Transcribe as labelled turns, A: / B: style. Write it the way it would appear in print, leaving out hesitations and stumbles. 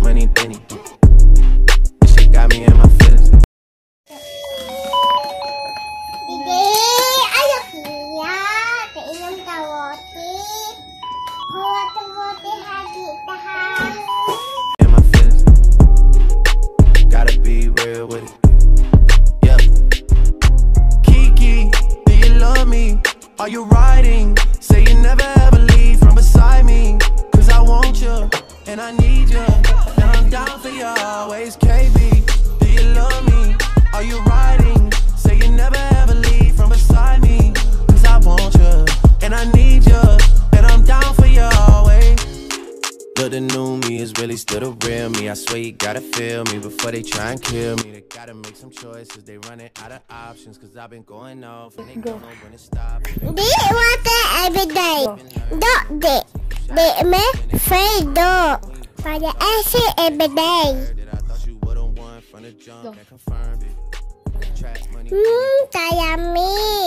A: money, Benny. This shit got me in my feelings. In my feelings. Gotta be real with it. Yeah. Kiki, do you love me? Are you riding? Say you never ever leave from beside me. Cause I want you, and I need you, and I'm down for you always. KB, do you love me? Are you riding? Say you never ever leave from beside me. Cause I want you, and I need you, and I'm down for you always. Look, the new me is really still the real me. I swear you gotta feel me before they try and kill me. They gotta make some choices, they running out of options. Cause I've been going off and they don't know when to stop.
B: Do you want it every day? Don't they? They make free do. For the essay every day. Kaya me.